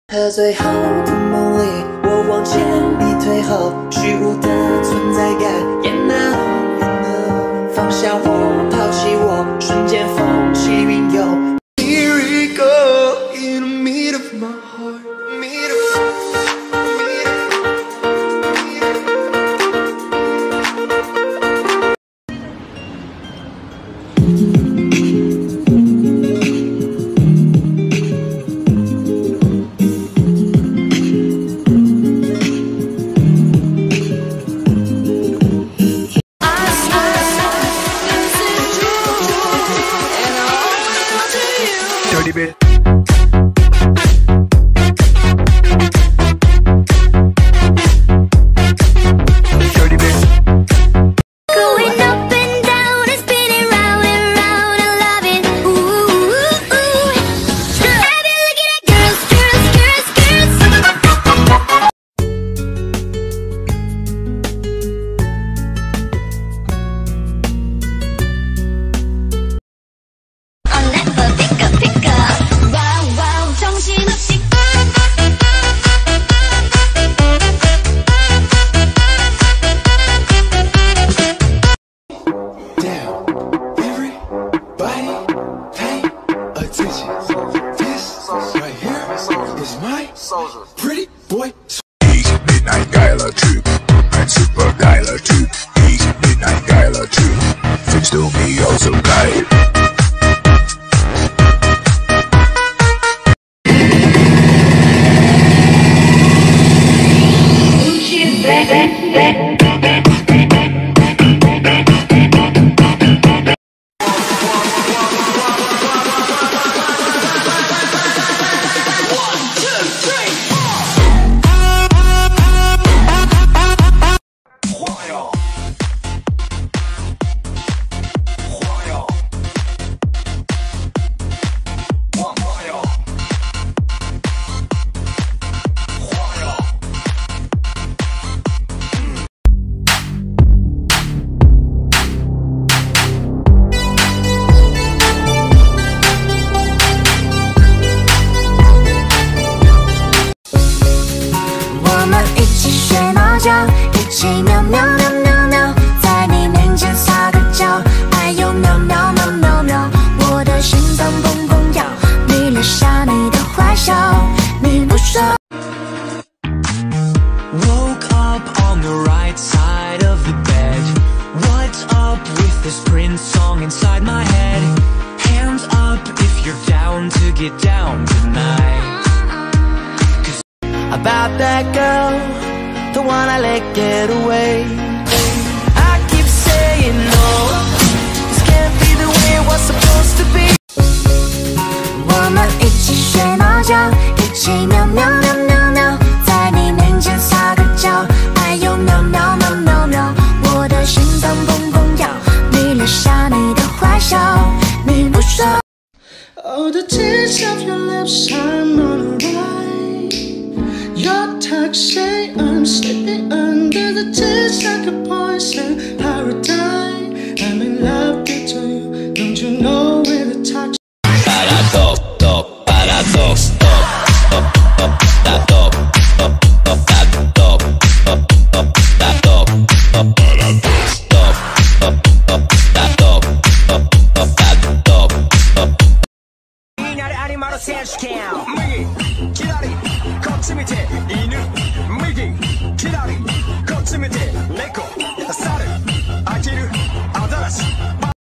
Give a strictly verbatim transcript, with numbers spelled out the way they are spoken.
喝醉后的梦里，我往前你退后，虚无的存在感。You know, you know， 放下我，抛弃我，瞬间风起云涌。Here we go in the middle of my heart, middle. Dirty bit. Dirty bit. Going up and down and spinning round and round, I love it. Ooh, ooh, ooh. I've been looking at girls, girls, girls, girls. I'll never pick up, pick up. Wow, wow, 정신없이. Down, everybody, pay attention. This right here is my pretty boy. He's Midnight Geiler Typ, ein super geiler Typ. He's Midnight Geiler Typ, findest du mich auch so geil? Woke up on the right side of the bed. What's up with this Prince song inside my head? Hands up if you're down to get down tonight. Cause about that girl, the one I let get away. I keep saying no, this can't be the way it was supposed to be. 我们一起睡猫觉，一起喵喵喵喵喵，在你面前撒个娇，哎呦喵喵喵喵喵，我的心脏砰砰跳，你留下你的坏笑，你不说。 Oh, the taste of your lips, I'm on a ride. Your touch say I'm sleeping under the taste like a poison paradise. I'm in love with you, don't you know when the touch. Paradox, top, paradox, top, top, top, top, top, top, top, top, top, top, top, top, paradox, top, top, top, top, top, top, top, top. 気になるアニマル選手権。右、左、こっち見て、犬。右、左、こっち見て、